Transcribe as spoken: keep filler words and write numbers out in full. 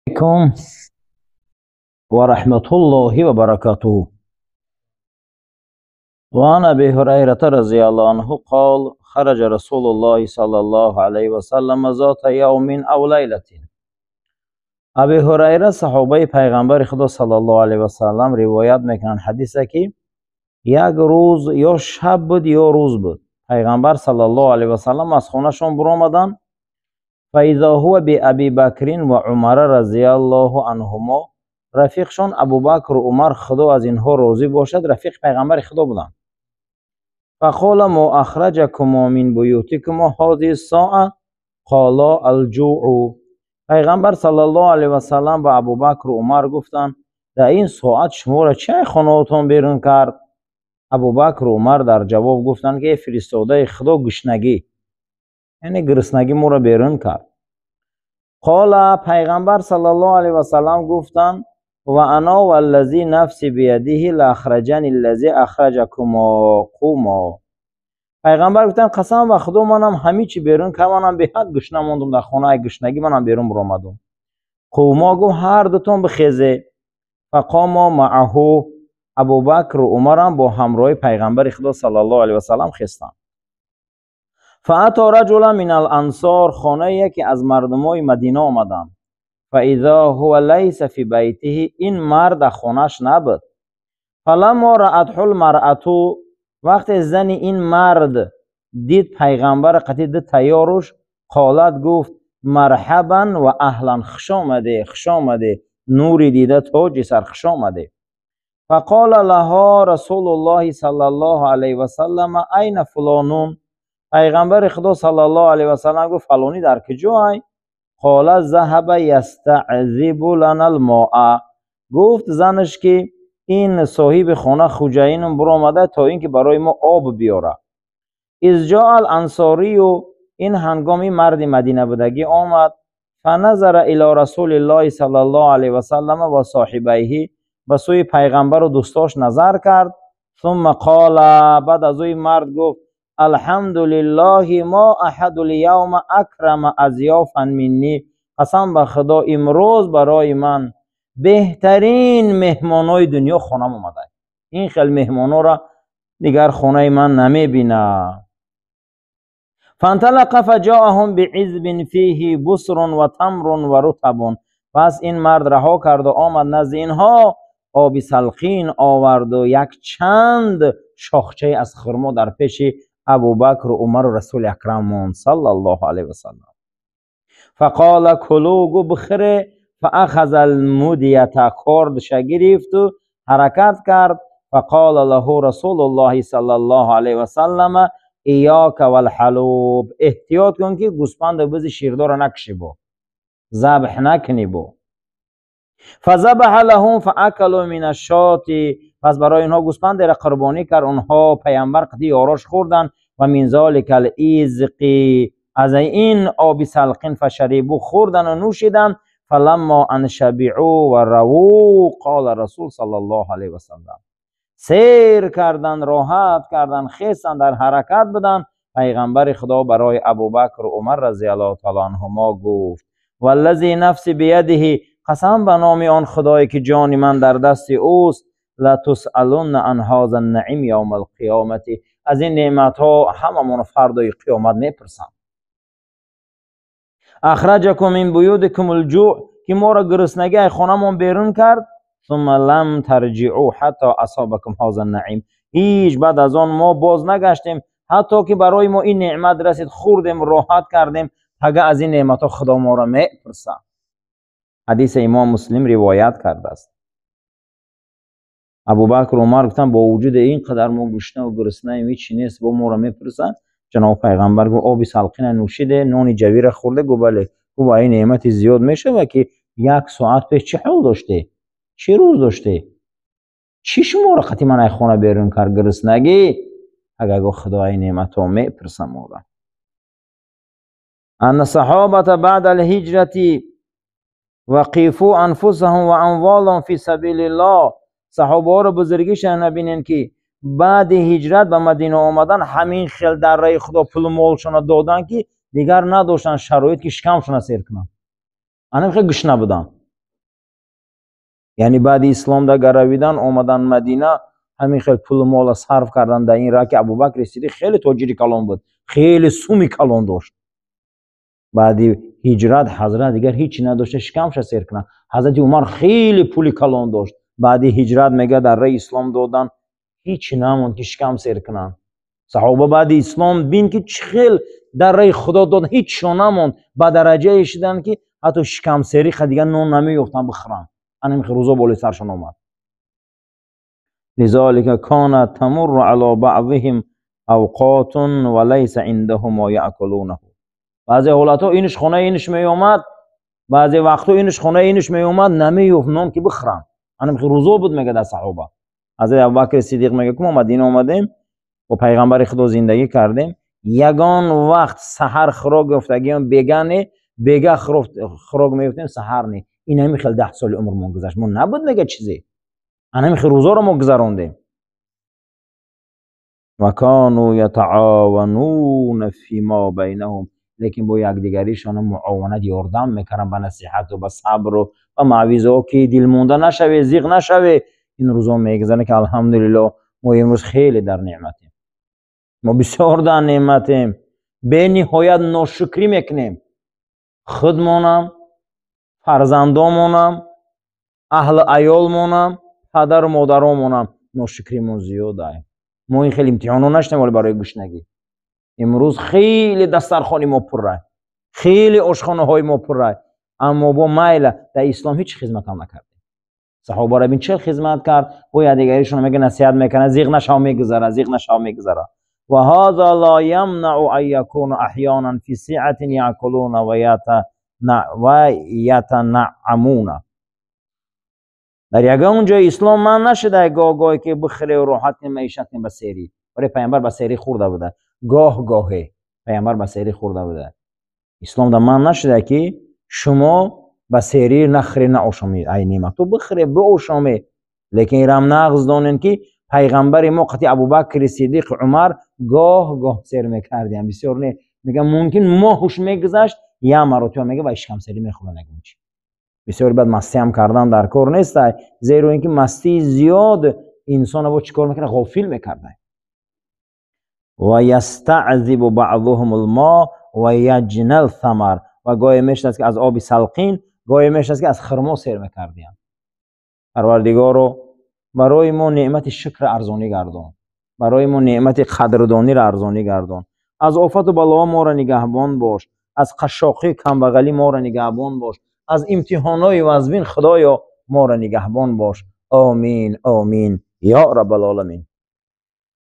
عليكم ورحمة الله وبركاته. وعن أبي هريرة رضي الله عنه قال خرج رسول الله صلى الله عليه وسلم ذات يوم أو ليلة. ابی هریره صحابه پیغمبر خدا صلی الله علیه و سلم روایت میکنن حدیثه که یک روز یا شب بود یا روز بود پیغمبر صلی الله علیه و سلم از خونه شون برآمدن فاذا هو بابی بکر و عمر رضی الله عنهما. رفیقشون ابوبکر و عمر خدا از اینها راضی باشد رفیق پیغمبر خدا بودن. فقال ما اخرجكما من بیوتكما هذه الساعه قالا الجوع. پیغمبر صلی الله علیه و سلم به ابوبکر و عمر گفتند در این ساعت شما را چه خانه‌تان بیرون کرد؟ ابوبکر و عمر در جواب گفتند که فرستاده خدا گشنگی یعنی گرسنگی ما را بیرون کرد. قال پیغمبر صلی الله علیه و سلم گفتند و انا والذی نفسی بیده لاخرجنی الذی اخرجکما قوما. پیغمبر گفتن قسم به خدا منم همه چی بیرون که منم به حد گشنه ماندم در خانه گشنگی منم بیرون برآمدم. قوما گفت هر دوتون بخیزه. فقام معه. ابوبکر و عمر با همراه پیغمبر خدا صلی الله علیه و سلم خستند. فاتی رجل من الانصار خانه یکی از مردمای مدینه آمدند. فاذا هو لیس فی بیته. این مرد خانه‌اش نبود. فلما رأته المرأة. وقت زن این مرد دید پیغمبر قطعی دید تیارش قالت گفت مرحبا و اهلا خوش آمده خوش آمده نوری دیده تاج سر خوش آمده. فقال لها رسول الله صلی الله علیه و سلم این فلانون. پیغمبر خدا صلی الله علیه و سلم گفت فلانی در کجای؟ قال ذهب یستعذب لنا الماء. گفت زنش که این صاحب خانه خوجاینم برآمده تا اینکه برای ما آب بیاره. از جاء الانصاری و این هنگامی مرد مدینه بودگی آمد. فنظر الی رسول الله صلی الله علیه و سلم و صاحبیه. به سوی پیغمبر و دوستاش نظر کرد. ثم قال. بعد از اوی مرد گفت الحمدلله ما احد الیوم اکرم اضیافا منی. قسم به خدا امروز برای من بهترین مهمانای دنیا خونم اومده. این خیلی مهمانا را دیگر خونه من نمیبینه. فانطلق فجاءهم بعذب فیه بسر و تمر و رطب. پس این مرد رها کرد و آمد نزد اینها آب سلخین آورد و یک چند شاخچه از خرما در پیش ابوبکر و عمر و رسول اکرم صلی الله علیه و سلم. فقال کلوا بخره. فاخذ المدیت. کاردش گرفت و حرکت کرد. فقال له رسول الله صلی الله علیه و سلم ایاک والحلوب. احتیاط کن که گوسفند و بز شیردار نکشی با ذبح نکنی با. فذبح لهم فاکلوا من الشاة. پس برای اینها گوسفند را قربانی کرد. اونها پیامبر قطعی آراش خوردن. و من ذلک العزق. از این آب سلقین فشربوا خوردن و نوشیدن. فلما ان شبعوا و رووا قال رسول صلی الله علیه و سلم. سیر کردن راحت کردن خیستن در حرکت بدن. پیغمبر خدا برای ابوبکر و عمر رضی الله تعالی عنهما گفت والذی نفسی بیده. قسم به نام آن خدایی که جان من در دست اوست لتسألن عن هذا النعیم یوم القیامت. از این نعمت ها هممون فردای قیامت میپرسن. اخرجکم من بیوتکم الجوع. که ما را گرسنگی خانمون بیرون کرد. ثم لم ترجعوا حتی اصابکم هذا النعیم. هیچ بعد از آن ما باز نگشتیم حتی که برای ما این نعمت رسید خوردیم راحت کردیم. اگر از این نعمت ها خدا ما را میپرسه. حدیث امام مسلم روایت کرده است. ابوبکر و عمر گفتن با وجود این قدر ما گشنه و گرسنه ایم هیچ نیست با ما را میپرسن. جناب پیغمبر گفت آب سلقین نوشیده نان جویر خورده. گفت بله. گفت این نعمت زیاد میشه و که یک ساعت پیش چه حال داشته چه روز داشته چی شما را قطعی من ای خانه بیرون کرد گرسنگی. اگر گفت خدا این نعمت ها میپرسن ما را. ان صحابه بعد الهجرتی وقفوا انفسهم و اموالهم فی سبیل الله. صحابه را بزرگیش نبینین که بعد هجرت به مدینه آمدن همین خیل در راه خدا پول مالشون دادن که دیگر نداشتن شرایط که شکمشون سیر کنن. انا خیلی گشنه بودن. یعنی بعد اسلام در گرویدن آمدن مدینه همین خیلی پول مال صرف کردن در این راه که ابوبکر صدیق خیلی تاجری کلان بود، خیلی سومی کلان داشت. بعدی هجرت حضرت دیگر هیچی نداشته شکمش سیر کنن. حضرت عمر خیلی پولی کلان داشت، بعدی هجرت میگه در راه اسلام دادن هیچی نموند که شکم سیر کنن. صحابه بعد اسلام بین که خیلی در راه خدا دادن هیچ نموند، با درجه شدن که حتی شکم سری خود دیگر نون نمیافتن بخورن. همین روزا بالا سرشون اومد. لذلك كانت تمر على بعضهم اوقات وليس عندهم ما ياكلونه. بعضی حالات ها اینش خونه اینش می اومد، بعضی وقتا اینش خونه اینش می اومد نمیافت نون که بخورن. همین روزا بود میگه در صحابه. حضرت ابوبکر صدیق میگه که ما مدینه اومدیم و پیغمبر خدا زندگی کردیم، یگان وقت سحر خوراک گفتگیم بیگانه بیگا خوراک میفتیم سحر نی. این همین خیلی ده سال عمرمون گذشت، ما نبود میگه چیزی. انا همین روزا رو ما گذروندیم. و کانوا یتعاونون فیما بینهم، لیکن با یکدیگریشان معاونت یاردم میکنن به نصیحت و به صبر و به موعظه که دل مونده نشوه، زیغ نشوه. این روزا میگذره که الحمدلله ما امروز خیلی در نعمتیم، ما بسیار در نعمتیم، به نهایت ناشکری میکنیم. خودمونم، فرزندامونم، اهل عیالمونم، پدر و مادرامونم ناشکریمون زیاده. ما این خیلی امتحانا نشتیم ولی برای گشنگی. امروز خیلی دسترخوانی ما پره، خیلی آشخانه های ما پره، اما با میل در اسلام هیچ خدمت هم نکردیم. صحابه را بین چه خدمت کرد؟ و دیگریشون میگه نصیحت میکنه زیغ نشو میگذره، زیغ نشو میگذره. و هذا لا يمنع ان يكون احيانا في سعه ياكلون و يتنعمون. در یگان جای اسلام من نشده گاه گاهی که بخره و راحت معیشت به سری، برای پیامبر به سری خورده بوده، گاه گاهی پیامبر به سری خورده بوده. اسلام در من نشده که شما به سری نخری نه آشامی ای نعمت تو بخره به آشامی. لیکن ایرام نقض دانین که پیغمبر ما قطعی ابوبکر صدیق عمر گاه گاه سیر میکردیم. بسیار نه میگم ممکن ما هوش میگذشت یا مراتب میگه و اشکم سری میخوره نگم چی. بسیار بعد مستی هم کردن در کار نیست، زیرا اینکه مستی زیاد انسان رو چیکار میکنه؟ غافل میکنه. و یستعذب بعضهم الماء و یجنی الثمر، و گاهی میشه که از آب سلقین، گاهی میشه که از خرما سیر میکردیم. پروردگارو برای ما نعمت شکر ارزانی گردان، برای ما نعمت قدردانی را ارزانی گردان. از آفت و بلا ما را نگهبان باش، از قشاقی کمبغلی ما را نگهبان باش، از امتحانای وزبین خدایا ما را نگهبان باش. آمین آمین یا رب العالمین.